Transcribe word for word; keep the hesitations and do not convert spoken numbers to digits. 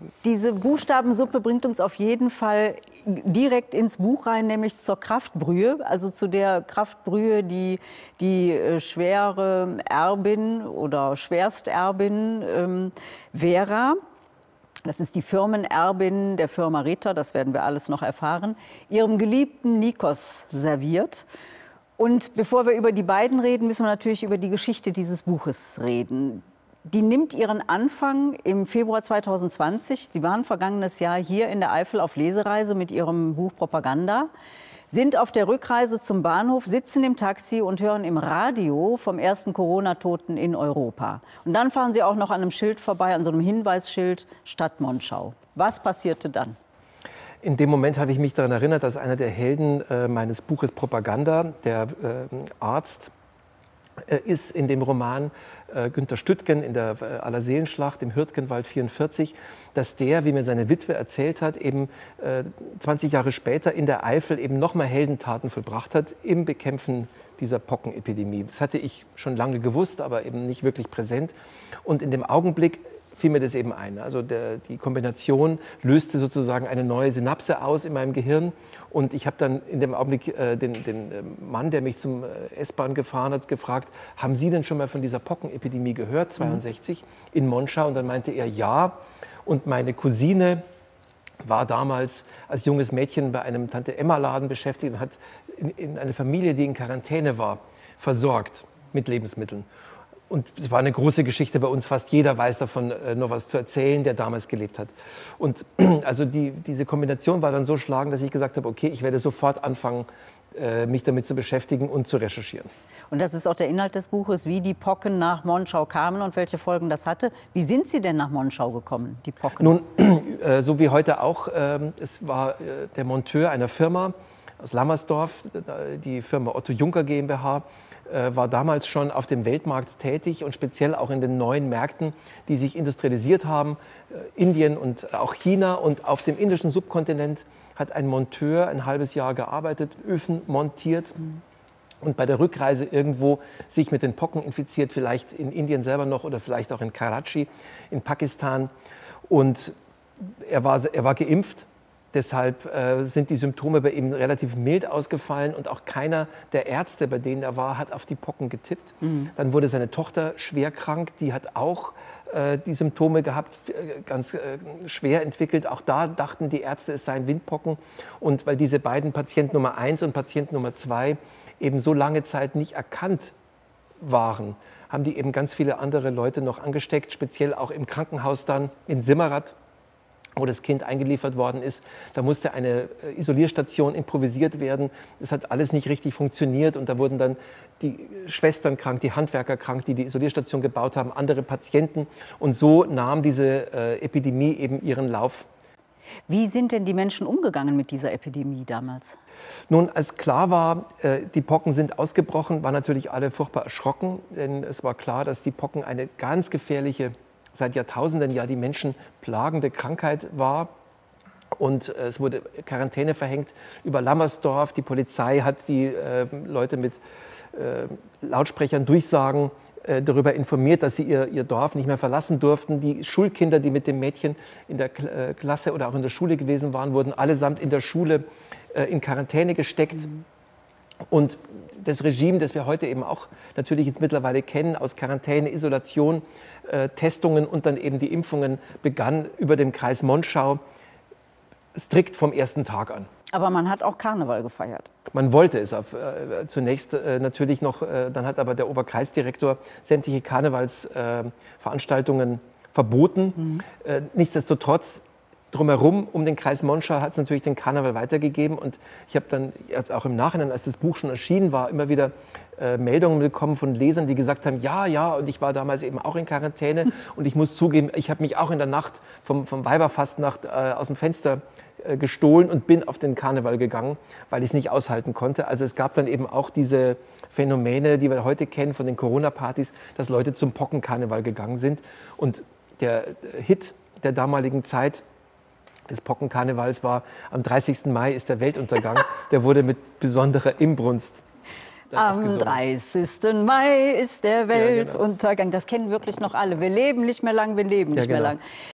Diese Buchstabensuppe bringt uns auf jeden Fall direkt ins Buch rein, nämlich zur Kraftbrühe, also zu der Kraftbrühe, die die äh, schwere Erbin oder Schwersterbin ähm, Vera, das ist die Firmenerbin der Firma Ritter, das werden wir alles noch erfahren, ihrem geliebten Nikos serviert. Und bevor wir über die beiden reden, müssen wir natürlich über die Geschichte dieses Buches reden. Die nimmt ihren Anfang im Februar zweitausendzwanzig. Sie waren vergangenes Jahr hier in der Eifel auf Lesereise mit ihrem Buch Propaganda, sind auf der Rückreise zum Bahnhof, sitzen im Taxi und hören im Radio vom ersten Corona-Toten in Europa. Und dann fahren sie auch noch an einem Schild vorbei, an so einem Hinweisschild Stadt Monschau. Was passierte dann? In dem Moment habe ich mich daran erinnert, dass einer der Helden äh, meines Buches Propaganda, der äh, Arzt, äh, ist in dem Roman äh, Günter Stüttgen in der äh, Allerseelenschlacht im Hürtgenwald vierundvierzig, dass der, wie mir seine Witwe erzählt hat, eben äh, zwanzig Jahre später in der Eifel eben nochmal Heldentaten vollbracht hat im Bekämpfen dieser Pockenepidemie. Das hatte ich schon lange gewusst, aber eben nicht wirklich präsent. Und in dem Augenblick fiel mir das eben ein. Also der, die Kombination löste sozusagen eine neue Synapse aus in meinem Gehirn. Und ich habe dann in dem Augenblick äh, den, den äh, Mann, der mich zum äh, S-Bahn gefahren hat, gefragt, haben Sie denn schon mal von dieser Pockenepidemie gehört, zweiundsechzig, mhm. in Monschau? Und dann meinte er, ja. Und meine Cousine war damals als junges Mädchen bei einem Tante-Emma-Laden beschäftigt und hat in, in eine Familie, die in Quarantäne war, versorgt mit Lebensmitteln. Und es war eine große Geschichte bei uns. Fast jeder weiß davon äh, noch was zu erzählen, der damals gelebt hat. Und also die, diese Kombination war dann so schlagend, dass ich gesagt habe, okay, ich werde sofort anfangen, äh, mich damit zu beschäftigen und zu recherchieren. Und das ist auch der Inhalt des Buches, wie die Pocken nach Monschau kamen und welche Folgen das hatte. Wie sind Sie denn nach Monschau gekommen, die Pocken? Nun, äh, so wie heute auch, äh, es war äh, der Monteur einer Firma aus Lammersdorf, die Firma Otto Juncker GmbH, war damals schon auf dem Weltmarkt tätig und speziell auch in den neuen Märkten, die sich industrialisiert haben, Indien und auch China. Und auf dem indischen Subkontinent hat ein Monteur ein halbes Jahr gearbeitet, Öfen montiert und bei der Rückreise irgendwo sich mit den Pocken infiziert, vielleicht in Indien selber noch oder vielleicht auch in Karachi in Pakistan. Und er war, er war geimpft. Deshalb äh, sind die Symptome bei ihm relativ mild ausgefallen und auch keiner der Ärzte, bei denen er war, hat auf die Pocken getippt. Mhm. Dann wurde seine Tochter schwer krank, die hat auch äh, die Symptome gehabt, äh, ganz äh, schwer entwickelt. Auch da dachten die Ärzte, es seien Windpocken. Und weil diese beiden, Patient Nummer eins und Patient Nummer zwei, eben so lange Zeit nicht erkannt waren, haben die eben ganz viele andere Leute noch angesteckt, speziell auch im Krankenhaus dann in Simmerath, wo das Kind eingeliefert worden ist. Da musste eine Isolierstation improvisiert werden. Das hat alles nicht richtig funktioniert und da wurden dann die Schwestern krank, die Handwerker krank, die die Isolierstation gebaut haben, andere Patienten. Und so nahm diese äh, Epidemie eben ihren Lauf. Wie sind denn die Menschen umgegangen mit dieser Epidemie damals? Nun, als klar war, äh, die Pocken sind ausgebrochen, waren natürlich alle furchtbar erschrocken, denn es war klar, dass die Pocken eine ganz gefährliche, seit Jahrtausenden ja die Menschen plagende Krankheit war. Und äh, es wurde Quarantäne verhängt über Lammersdorf. Die Polizei hat die äh, Leute mit äh, Lautsprechern Durchsagen äh, darüber informiert, dass sie ihr, ihr Dorf nicht mehr verlassen durften. Die Schulkinder, die mit dem Mädchen in der Kl äh, Klasse oder auch in der Schule gewesen waren, wurden allesamt in der Schule äh, in Quarantäne gesteckt. Mhm. Und das Regime, das wir heute eben auch natürlich jetzt mittlerweile kennen, aus Quarantäne, Isolation, äh, Testungen und dann eben die Impfungen, begann über dem Kreis Monschau strikt vom ersten Tag an. Aber man hat auch Karneval gefeiert. Man wollte es auf, äh, zunächst äh, natürlich noch, äh, dann hat aber der Oberkreisdirektor sämtliche Karnevalsveranstaltungen äh, verboten. Mhm. Äh, nichtsdestotrotz, drumherum, um den Kreis Monschau, hat es natürlich den Karneval weitergegeben. Und ich habe dann jetzt auch im Nachhinein, als das Buch schon erschienen war, immer wieder äh, Meldungen bekommen von Lesern, die gesagt haben, ja, ja, und ich war damals eben auch in Quarantäne. Und ich muss zugeben, ich habe mich auch in der Nacht vom, vom Weiberfastnacht äh, aus dem Fenster äh, gestohlen und bin auf den Karneval gegangen, weil ich es nicht aushalten konnte. Also es gab dann eben auch diese Phänomene, die wir heute kennen von den Corona-Partys, dass Leute zum Pockenkarneval gegangen sind. Und der Hit der damaligen Zeit des Pockenkarnevals war, am dreißigsten Mai ist der Weltuntergang. Der wurde mit besonderer Inbrunst am dreißigsten Mai ist der Weltuntergang. Das kennen wirklich noch alle. Wir leben nicht mehr lang, wir leben nicht ja, genau. mehr lang.